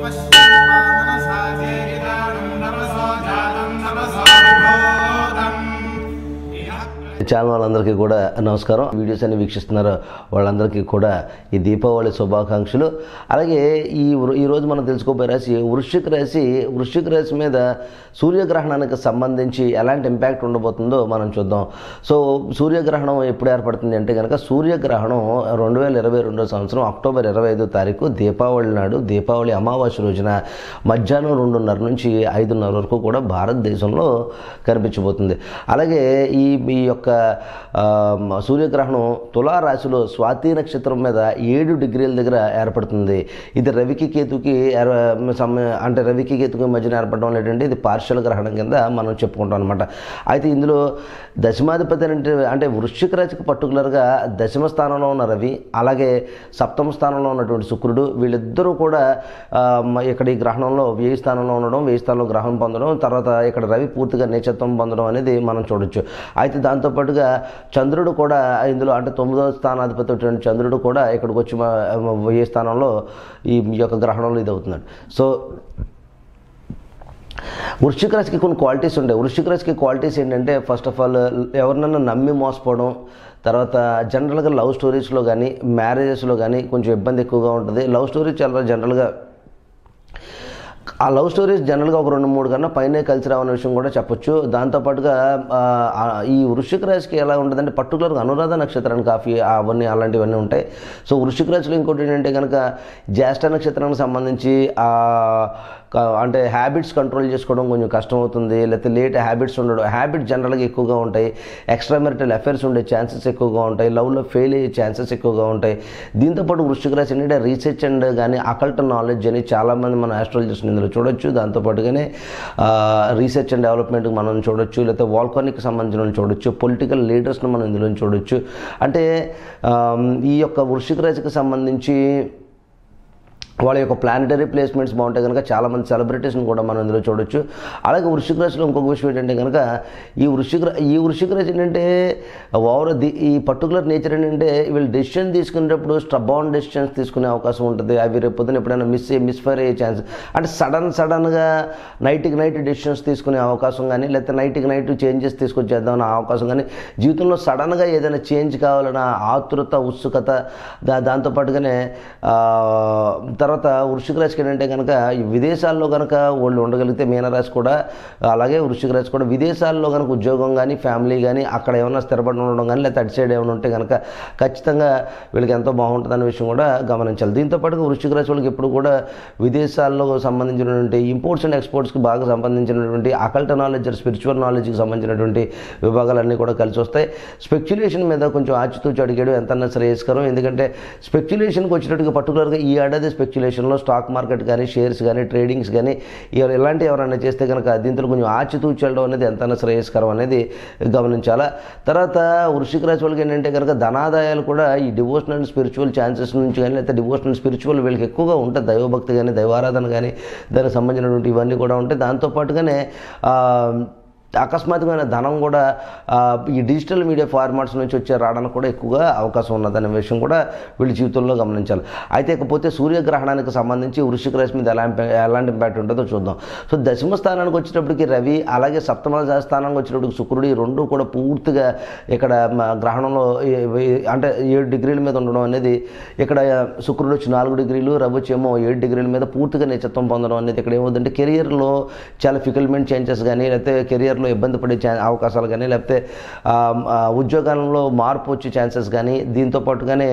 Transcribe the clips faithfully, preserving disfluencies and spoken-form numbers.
Channel వాళ్ళందరికీ కూడా నమస్కారం. వీడియోస్ అన్ని వీక్షిస్తున్నారు వాళ్ళందరికీ కూడా ఈ దీపావళి శుభాకాంక్షలు. అలాగే ఈ ఈరోజు మనం తెలుసుకోబోయే రాశి వృశ్చిక రాశి. వృశ్చిక రాశి మీద సూర్యగ్రహణానికి సంబంధించి ఎలాంటి ఇంపాక్ట్ ఉండబోతుందో మనం చూద్దాం. సో సూర్యగ్రహణం ఎప్పుడు ఏర్పడుతుంది అంటే కనుక సూర్యగ్రహణం రెండు వేల ఇరవై రెండో సంవత్సరం అక్టోబర్ ఇరవై ఐదో తారీఖు దీపావళి నాడు, దీపావళి అమావాస్య రోజున మధ్యాహ్నం రెండున్నర నుంచి ఐదున్నర వరకు కూడా భారతదేశంలో కనిపించబోతుంది. అలాగే ఈ ఈ యొక్క సూర్యగ్రహణం తులారాశిలో స్వాతి నక్షత్రం మీద ఏడు డిగ్రీల దగ్గర ఏర్పడుతుంది. ఇది రవికి కేతుకి అంటే రవికి కేతుకి మధ్యన ఏర్పడడం లేదంటే ఇది పార్షల్ గ్రహణం కింద మనం చెప్పుకుంటాం అనమాట. అయితే ఇందులో దశమాధిపతి అంటే అంటే వృశ్చిక రాశికి పర్టికులర్గా దశమ స్థానంలో ఉన్న రవి, అలాగే సప్తమ స్థానంలో ఉన్నటువంటి శుక్రుడు, వీళ్ళిద్దరూ కూడా ఇక్కడ ఈ గ్రహణంలో వ్యయ స్థానంలో ఉండడం, వ్యయ స్థానంలో గ్రహణం పొందడం, తర్వాత ఇక్కడ రవి పూర్తిగా నీచత్వం పొందడం అనేది మనం చూడొచ్చు. అయితే దాంతోపాటుగా చంద్రుడు కూడా ఇందులో అంటే తొమ్మిదవ స్థానాధిపతి చంద్రుడు కూడా ఇక్కడికి వచ్చి వ్యయ స్థానంలో ఈ యొక్క గ్రహణంలో ఇది అవుతున్నాడు. సో వృశ్చిక రాశికి కొన్ని క్వాలిటీస్ ఉంటాయి. వృశ్చిక రాశికి క్వాలిటీస్ ఏంటంటే ఫస్ట్ ఆఫ్ ఆల్ ఎవరినైనా నమ్మి మోసపోవడం, తర్వాత జనరల్గా లవ్ స్టోరీస్లో కానీ మ్యారేజెస్లో కానీ కొంచెం ఇబ్బంది ఎక్కువగా ఉంటుంది. లవ్ స్టోరీస్ చాలా జనరల్గా ఆ లవ్ స్టోరీస్ జనరల్గా ఒక రెండు మూడు కన్నా పైనే కలిసి రావనే విషయం కూడా చెప్పొచ్చు. దాంతోపాటుగా ఈ వృశ్చిక రాశికి ఎలా ఉంటుందంటే పర్టికులర్గా అనురాధ నక్షత్రానికి కాఫీ అవన్నీ అలాంటివన్నీ ఉంటాయి. సో వృశ్చిక రాశిలో ఇంకోటి ఏంటంటే కనుక జ్యేష్ఠ నక్షత్రానికి సంబంధించి అంటే హ్యాబిట్స్ కంట్రోల్ చేసుకోవడం కొంచెం కష్టం అవుతుంది, లేకపోతే లేట్ హ్యాబిట్స్ ఉండడం, హ్యాబిట్స్ జనరల్గా ఎక్కువగా ఉంటాయి. ఎక్స్ట్రా మెరిటల్ అఫైర్స్ ఉండే ఛాన్సెస్ ఎక్కువగా ఉంటాయి, లవ్లో ఫెయిల్ అయ్యే ఛాన్సెస్ ఎక్కువగా ఉంటాయి. దీంతోపాటు వృశ్చిక రాశి ఏంటంటే రీసెర్చ్ అండ్ కానీ అకల్ట్ నాలెడ్జ్ అని చాలామంది మన ఆస్ట్రాలజిస్ట్ ఇందులో చూడొచ్చు. దాంతోపాటుగానే రీసెర్చ్ అండ్ డెవలప్మెంట్కి మనం చూడొచ్చు, లేకపోతే వాల్కానిక్ సంబంధించిన చూడొచ్చు, పొలిటికల్ లీడర్స్ని మనం ఇందులో చూడొచ్చు. అంటే ఈ యొక్క వృశ్చిక రాశికి సంబంధించి వాళ్ళ యొక్క ప్లానిటరీ ప్లేస్మెంట్స్ బాగుంటాయి కనుక చాలామంది సెలబ్రిటీస్ని కూడా మనం ఇందులో చూడొచ్చు. అలాగే వృశ్చిక రాశిలో ఇంకొక విషయం ఏంటంటే కనుక ఈ వృశ్చిక ఈ వృశ్చిక రాశి ఏంటంటే ఓవర్ ది ఈ పర్టికులర్ నేచర్ ఏంటంటే వీళ్ళు డెసిషన్ తీసుకునేటప్పుడు స్టబాన్ డెసిషన్స్ తీసుకునే అవకాశం ఉంటుంది. అవి రేపు పొద్దున ఎప్పుడైనా మిస్ మిస్ఫైర్ అయ్యే ఛాన్స్, అంటే సడన్ సడన్గా నైట్కి నైట్ డెసిషన్స్ తీసుకునే అవకాశం కానీ, లేకపోతే నైట్కి నైట్ చేంజెస్ తీసుకొచ్చేద్దామన్న అవకాశం కానీ, జీవితంలో సడన్గా ఏదైనా చేంజ్ కావాలన్న ఆతృత, ఉత్సుకత, దా దాంతోపాటుగానే తర్వాత వృశ్చిక రాశికి ఏంటంటే కనుక విదేశాల్లో కనుక వాళ్ళు ఉండగలిగితే మీనరాశి కూడా అలాగే వృశ్చిక రాశి కూడా విదేశాల్లో కనుక ఉద్యోగం కానీ ఫ్యామిలీ కానీ అక్కడ ఏమైనా స్థిరపడి ఉండడం కానీ లేకపోతే అటు సైడ్ ఏమైనా ఉంటే కనుక ఖచ్చితంగా వీళ్ళకి ఎంతో బాగుంటుందనే విషయం కూడా గమనించాలి. దీంతో పాటుగా వృశ్చిక రాశి వాళ్ళకి ఎప్పుడు కూడా విదేశాల్లో సంబంధించినటువంటి ఇంపోర్ట్స్ అండ్ ఎక్స్పోర్ట్స్కి బాగా సంబంధించినటువంటి అకల్ట్ నాలెడ్జ్, స్పిరిచువల్ నాలెడ్జ్కి సంబంధించినటువంటి విభాగాలన్నీ కూడా కలిసి వస్తాయి. స్పెక్యులేషన్ మీద కొంచెం ఆచితూచి అడిగేయడం ఎంతన్నా శ్రేయస్కరం. ఎందుకంటే స్పెక్యులేషన్కి వచ్చేటట్టుగా పర్టికులర్గా ఈ ఏడాది స్పెక్యులేషన్లో స్టాక్ మార్కెట్ కానీ షేర్స్ కానీ ట్రేడింగ్స్ కానీ ఇలాంటి ఎవరైనా చేస్తే కనుక దీంట్లో కొంచెం ఆచితూచి వెళ్ళడం అనేది ఎంతైనా శ్రేయస్కరం అనేది గమనించాలా. తర్వాత వృశ్చిక రాశి వాళ్ళకి ఏంటంటే కనుక ధనాదాయాలు కూడా ఈ డివోషనల్ అండ్ స్పిరిచువల్ ఛాన్సెస్ నుంచి కానీ లేకపోతే డివోషనల్ స్పిరిచువల్ వీళ్ళకి ఎక్కువగా ఉంటుంది. దైవభక్తి కానీ దైవారాధన కానీ దానికి సంబంధించినటువంటి ఇవన్నీ కూడా ఉంటాయి. దాంతోపాటుగానే అకస్మాత్తుమైన ధనం కూడా ఈ డిజిటల్ మీడియా ఫార్మాట్స్ నుంచి వచ్చే రావడానికి కూడా ఎక్కువగా అవకాశం ఉన్నదనే విషయం కూడా వీళ్ళ జీవితంలో గమనించాలి. అయితే ఇకపోతే సూర్యగ్రహణానికి సంబంధించి వృశ్చిక రాశి మీద ఎలా ఎలాంటి ఇంపాక్ట్ ఉంటుందో చూద్దాం. సో దశమ స్థానానికి వచ్చేటప్పటికి రవి, అలాగే సప్తమ స్థానానికి వచ్చేటప్పటికి శుక్రుడు, ఈ రెండు కూడా పూర్తిగా ఇక్కడ గ్రహణంలో అంటే ఏడు డిగ్రీల మీద ఉండడం అనేది, ఇక్కడ శుక్రుడు వచ్చి నాలుగు డిగ్రీలు, రవి వచ్చేమో ఏడు డిగ్రీల మీద పూర్తిగా నీచత్వం పొందడం అనేది ఇక్కడ ఏమవుతుందంటే కెరియర్లో చాలా ఫికల్మెంట్ చేంజెస్ కానీ లేకపోతే కెరియర్లో ఇబ్బంది పడే అవకాశాలు కానీ లేకపోతే ఉద్యోగాలలో మార్పు వచ్చే ఛాన్సెస్ కానీ, దీంతో పాటుగానే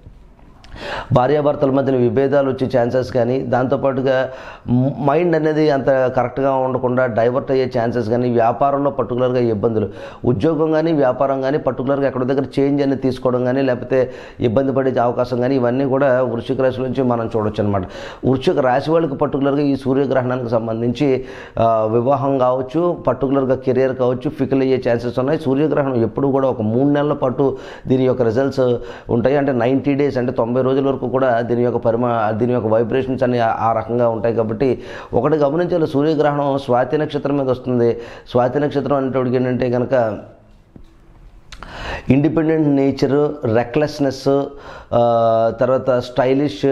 భార్యాభర్తల మధ్యన విభేదాలు వచ్చే ఛాన్సెస్ కానీ, దాంతోపాటుగా మైండ్ అనేది అంత కరెక్ట్గా ఉండకుండా డైవర్ట్ అయ్యే ఛాన్సెస్ కానీ, వ్యాపారంలో పర్టికులర్గా ఇబ్బందులు, ఉద్యోగం కానీ వ్యాపారం కానీ పర్టికులర్గా ఎక్కడ దగ్గర చేంజ్ అనేది తీసుకోవడం కానీ లేకపోతే ఇబ్బంది పడే అవకాశం కానీ ఇవన్నీ కూడా వృశ్చిక రాశి నుంచి మనం చూడొచ్చు అనమాట. వృశ్చిక రాశి వాళ్ళకి పర్టికులర్గా ఈ సూర్యగ్రహణానికి సంబంధించి వివాహం కావచ్చు, పర్టికులర్గా కెరియర్ కావచ్చు, ఫికల్ అయ్యే ఛాన్సెస్ ఉన్నాయి. సూర్యగ్రహణం ఎప్పుడు కూడా ఒక మూడు నెలల పాటు దీని యొక్క రిజల్ట్స్ ఉంటాయి. అంటే నైంటీ డేస్ అంటే తొంభై రోజుల వరకు కూడా దీని యొక్క పరిమా దీని యొక్క వైబ్రేషన్స్ అన్ని ఆ రకంగా ఉంటాయి. కాబట్టి ఒకటి గమనించాలి, సూర్యగ్రహణం స్వాతి నక్షత్రం మీద వస్తుంది. స్వాతి నక్షత్రం అనేటోడికి ఏంటంటే కనుక ఇండిపెండెంట్ నేచరు, రెక్లెస్నెస్, తర్వాత స్టైలిష్,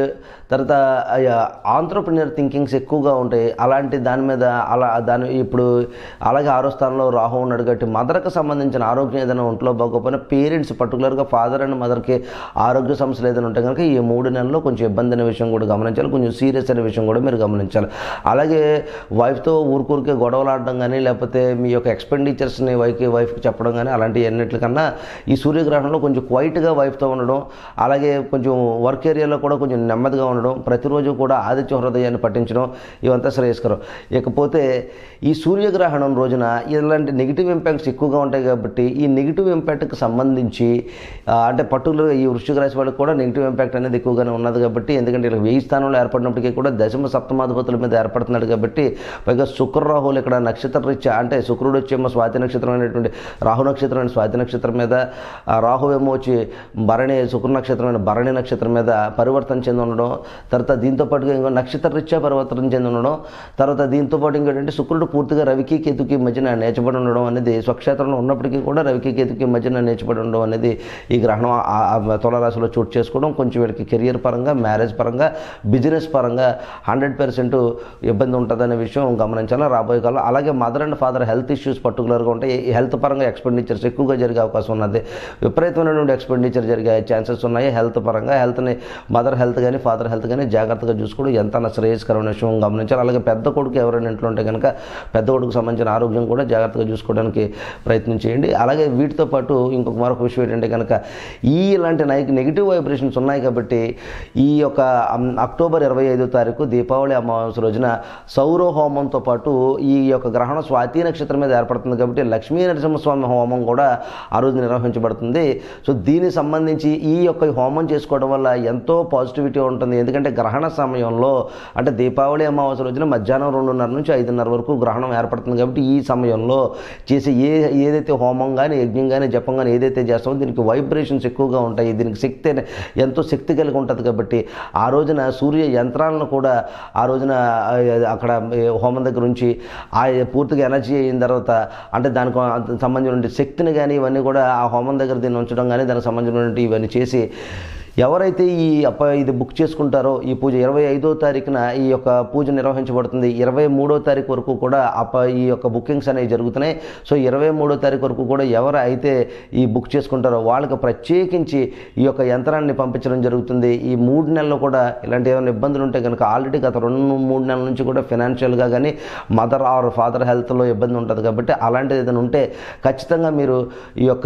తర్వాత ఆంట్రప్రెన్యూర్ థింకింగ్స్ ఎక్కువగా ఉంటాయి. అలాంటి దాని మీద అలా దాని ఇప్పుడు అలాగే ఆరో స్థానంలో రాహు ఉన్నాడు కాబట్టి మదర్కి సంబంధించిన ఆరోగ్యం ఏదైనా ఒంట్లో బాగోకపోయినా పేరెంట్స్ పర్టికులర్గా ఫాదర్ అండ్ మదర్కి ఆరోగ్య సమస్యలు ఏదైనా ఉంటాయి కనుక ఈ మూడు నెలల్లో కొంచెం ఇబ్బంది అనే విషయం కూడా గమనించాలి, కొంచెం సీరియస్ అనే విషయం కూడా మీరు గమనించాలి. అలాగే వైఫ్తో ఊరికూరికే గొడవలు ఆడడం కానీ లేకపోతే మీ యొక్క ఎక్స్పెండిచర్స్ని వైఫ్కి వైఫ్కి చెప్పడం కానీ అలాంటి అన్నిటికన్నా ఈ సూర్యగ్రహణంలో కొంచెం క్వైట్గా వైఫ్తో ఉండడం, అలాగే కొంచెం వర్క్ ఏరియాలో కూడా కొంచెం నెమ్మదిగా ఉండడం, ప్రతిరోజు కూడా ఆదిత్య హృదయాన్ని పఠించడం ఇవంతా శ్రేయస్కరం. ఇకపోతే ఈ సూర్యగ్రహణం రోజున ఇలాంటి నెగిటివ్ ఇంపాక్ట్స్ ఎక్కువగా ఉంటాయి కాబట్టి ఈ నెగిటివ్ ఇంపాక్ట్కి సంబంధించి అంటే పర్టికులర్గా ఈ వృశ్చిక రాశి వాళ్ళకి కూడా నెగిటివ్ ఇంపాక్ట్ అనేది ఎక్కువగానే ఉన్నది కాబట్టి, ఎందుకంటే ఇలా వెయ్యి స్థానంలో ఏర్పడినప్పటికీ కూడా దశమ సప్తమాధిపతుల మీద ఏర్పడుతున్నాడు కాబట్టి, పైగా శుక్ర రాహులు ఇక్కడ నక్షత్ర రీత్యా అంటే శుక్రుడు వచ్చేమో స్వాతి నక్షత్రం అనేటువంటి రాహు నక్షత్రం అనే స్వాతి నక్షత్రం మీద, రాహు ఏమో వచ్చి భరణి శుక్ర నక్షత్రమైన భరణి నక్షత్రం మీద పరివర్తన చెంది ఉండడం, తర్వాత దీంతో పాటుగా ఇంకో నక్షత్ర రీత్యా పరివర్తన చెంది ఉండడం, తర్వాత దీంతో పాటు ఇంకోటంటే శుక్రుడు పూర్తిగా రవికి కేతుకి మధ్యన నేర్చబడి ఉండడం అనేది స్వక్షేత్రంలో ఉన్నప్పటికీ కూడా రవికి కేతుకి మధ్యన నేర్చబడి ఉండడం అనేది ఈ గ్రహణం తులారాశిలో చోటు చేసుకోవడం కొంచెం వీళ్ళకి కెరియర్ పరంగా, మ్యారేజ్ పరంగా, బిజినెస్ పరంగా హండ్రెడ్ పర్సెంట్ ఇబ్బంది ఉంటుందనే విషయం గమనించాలి రాబోయే కాలంలో. అలాగే mother and father health issues పర్టికులర్గా ఉంటాయి. హెల్త్ పరంగా ఎక్స్పెండిచర్స్ ఎక్కువగా జరిగే అవకాశం ఉన్నది, విపరీతమైనటువంటి ఎక్స్పెండిచర్ జరిగే ఛాన్సెస్ ఉన్నాయి. హెల్త్ పరంగా హెల్త్ని మదర్ హెల్త్ కానీ ఫాదర్ హెల్త్ కానీ జాగ్రత్తగా చూసుకోవడం ఎంత శ్రేయస్కరమైన విషయం గమనించాలి. అలాగే పెద్ద కొడుకు ఎవరైనా ఇంట్లో ఉంటే కనుక పెద్ద కొడుకు సంబంధించిన ఆరోగ్యం కూడా జాగ్రత్తగా చూసుకోవడానికి ప్రయత్నం చేయండి. అలాగే వీటితో పాటు ఇంకొక మరొక విషయం ఏంటంటే కనుక ఈ ఇలాంటి నెగిటివ్ వైబ్రేషన్స్ ఉన్నాయి కాబట్టి ఈ యొక్క అక్టోబర్ ఇరవై ఐదో తారీఖు దీపావళి అమావాస్య రోజున సౌర హోమంతో పాటు ఈ యొక్క గ్రహణం స్వాతి నక్షత్రం మీద ఏర్పడుతుంది కాబట్టి లక్ష్మీ నరసింహస్వామి హోమం కూడా ఆ రోజు నిర్వహించబడుతుంది. సో దీనికి సంబంధించి ఈ యొక్క హోమం చేసుకోవడం వల్ల ఎంతో పాజిటివిటీ ఉంటుంది. ఎందుకంటే గ్రహణ సమయంలో అంటే దీపావళి అమావాస్య రోజున మధ్యాహ్నం రెండున్నర నుంచి ఐదున్నర వరకు గ్రహణం ఏర్పడుతుంది కాబట్టి ఈ సమయంలో చేసే ఏ ఏదైతే హోమం కానీ యజ్ఞం కానీ జపం కానీ ఏదైతే చేస్తామో దీనికి వైబ్రేషన్స్ ఎక్కువగా ఉంటాయి, దీనికి శక్తి ఎంతో శక్తి కలిగి ఉంటుంది కాబట్టి ఆ రోజున సూర్య యంత్రాలను కూడా ఆ రోజున అక్కడ హోమం దగ్గర ఉంచి ఆ పూర్తిగా ఎనర్జీ అయిన తర్వాత అంటే దానికి సంబంధించిన శక్తిని కానీ ఇవన్నీ కూడా ఆ హోమం దగ్గర దీన్ని ఉంచడం కానీ దానికి సంబంధించినటువంటి ఇవన్నీ చేసి ఎవరైతే ఈ అప్ప ఇది బుక్ చేసుకుంటారో ఈ పూజ ఇరవై ఐదో తారీఖున ఈ యొక్క పూజ నిర్వహించబడుతుంది. ఇరవై మూడో తారీఖు వరకు కూడా అప్ప ఈ యొక్క బుకింగ్స్ అనేవి జరుగుతున్నాయి. సో ఇరవై మూడో తారీఖు వరకు కూడా ఎవరు అయితే ఈ బుక్ చేసుకుంటారో వాళ్ళకి ప్రత్యేకించి ఈ యొక్క యంత్రాన్ని పంపించడం జరుగుతుంది. ఈ మూడు నెలలు కూడా ఇలాంటి ఏమైనా ఇబ్బందులు ఉంటే కనుక ఆల్రెడీ గత రెండు మూడు నెలల నుంచి కూడా ఫినాన్షియల్గా కానీ మదర్ ఆర్ ఫాదర్ హెల్త్లో ఇబ్బంది ఉంటుంది కాబట్టి అలాంటిది ఏదైనా ఉంటే ఖచ్చితంగా మీరు ఈ యొక్క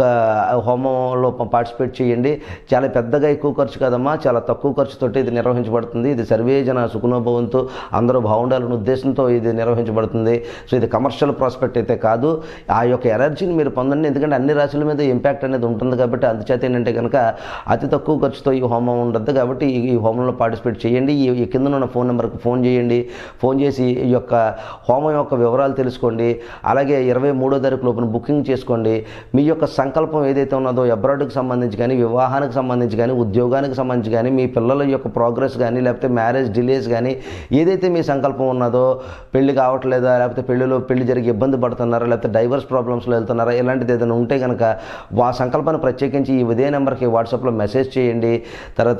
హోమంలో పార్టిసిపేట్ చేయండి. చాలా పెద్దగా ఎక్కువ ఖర్చు కాదమ్మా, చాలా తక్కువ ఖర్చుతోటి ఇది నిర్వహించబడుతుంది. ఇది సర్వే జన సుఖనోభవంతో అందరూ బాగుండాలనే ఉద్దేశంతో ఇది నిర్వహించబడుతుంది. సో ఇది కమర్షియల్ ప్రాస్పెక్ట్ అయితే కాదు. ఆ యొక్క ఎనర్జీని మీరు పొందండి, ఎందుకంటే అన్ని రాశుల మీద ఇంపాక్ట్ అనేది ఉంటుంది కాబట్టి అందుచేత ఏంటంటే కనుక అతి తక్కువ ఖర్చుతో ఈ హోమం ఉండదు కాబట్టి ఈ హోమంలో పార్టిసిపేట్ చేయండి. ఈ కింద ఉన్న ఫోన్ నెంబర్కి ఫోన్ చేయండి, ఫోన్ చేసి ఈ యొక్క హోమం యొక్క వివరాలు తెలుసుకోండి. అలాగే ఇరవై మూడో తారీఖు లోపల బుకింగ్ చేసుకోండి. మీ యొక్క సంకల్పం ఏదైతే ఉన్నదో అబ్రాడ్కి సంబంధించి కానీ వివాహానికి సంబంధించి కానీ ఉద్యోగానికి సంబంధించి కానీ మీ పిల్లల యొక్క ప్రోగ్రెస్ కానీ లేకపోతే మ్యారేజ్ డిలేస్ కానీ ఏదైతే మీ సంకల్పం ఉన్నదో పెళ్లి కావట్లేదా లేకపోతే పెళ్లిలో పెళ్లి జరిగి ఇబ్బంది పడుతున్నారా లేకపోతే డైవర్స్ ప్రాబ్లమ్స్లో వెళ్తున్నారా ఇలాంటిది ఏదైనా ఉంటే కనుక ఆ సంకల్పాన్ని ప్రత్యేకించి ఈ ఇదే నెంబర్కి వాట్సాప్లో మెసేజ్ చేయండి. తర్వాత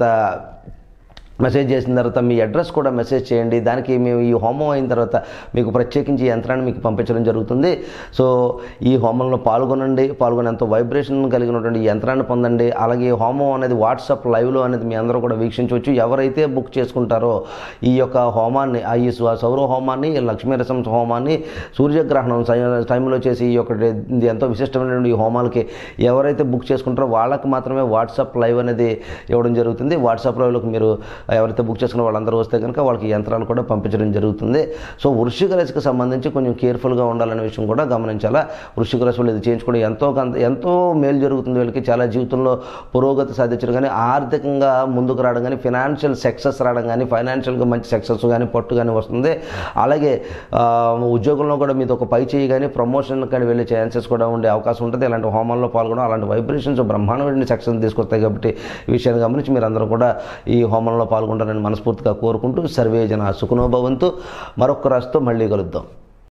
మెసేజ్ చేసిన తర్వాత మీ అడ్రస్ కూడా మెసేజ్ చేయండి. దానికి మేము ఈ హోమం అయిన తర్వాత మీకు ప్రత్యేకించి ఈ యంత్రాన్ని మీకు పంపించడం జరుగుతుంది. సో ఈ హోమంలో పాల్గొనండి, పాల్గొని ఎంతో వైబ్రేషన్ కలిగినటువంటి యంత్రాన్ని పొందండి. అలాగే హోమం అనేది వాట్సాప్ లైవ్లో అనేది మీ అందరూ కూడా వీక్షించవచ్చు. ఎవరైతే బుక్ చేసుకుంటారో ఈ యొక్క హోమాన్ని ఈ సౌర హోమాన్ని లక్ష్మీ నరసింహ హోమాన్ని సూర్యగ్రహణం టైంలో చేసి ఈ యొక్క ఎంతో విశిష్టమైనటువంటి ఈ హోమాలకి ఎవరైతే బుక్ చేసుకుంటారో వాళ్ళకి మాత్రమే వాట్సాప్ లైవ్ అనేది ఇవ్వడం జరుగుతుంది. వాట్సాప్ లైవ్లోకి మీరు ఎవరైతే బుక్ చేసుకున్న వాళ్ళందరూ వస్తే కనుక వాళ్ళకి యంత్రాలు కూడా పంపించడం జరుగుతుంది. సో వృశ్చిక రాశికి సంబంధించి కొంచెం కేర్ఫుల్గా ఉండాలనే విషయం కూడా గమనించాలా. వృశ్చిక రాశి వాళ్ళు ఇది చేయించుకోవడం ఎంతో ఎంతో మేలు జరుగుతుంది. వీళ్ళకి చాలా జీవితంలో పురోగతి సాధించడం కానీ ఆర్థికంగా ముందుకు రావడం కానీ ఫైనాన్షియల్ సక్సెస్ రావడం కానీ ఫైనాన్షియల్గా మంచి సక్సెస్ కానీ పట్టు కానీ వస్తుంది. అలాగే ఉద్యోగంలో కూడా మీది ఒక పై చేయి కానీ ప్రమోషన్ కానీ వెళ్ళే ఛాన్సెస్ కూడా ఉండే అవకాశం ఉంటుంది. ఇలాంటి హోమాల్లో పాల్గొనడం అలాంటి వైబ్రేషన్స్ బ్రహ్మాండమైన సక్సెస్ తీసుకొస్తాయి కాబట్టి ఈ విషయాన్ని గమనించి మీరు అందరూ కూడా ఈ హోమంలో పాల్గొంటారని మనస్ఫూర్తిగా కోరుకుంటూ సర్వే జన సుఖనో భవంతు. మరొక రాశితో మళ్ళీ కలుద్దాం.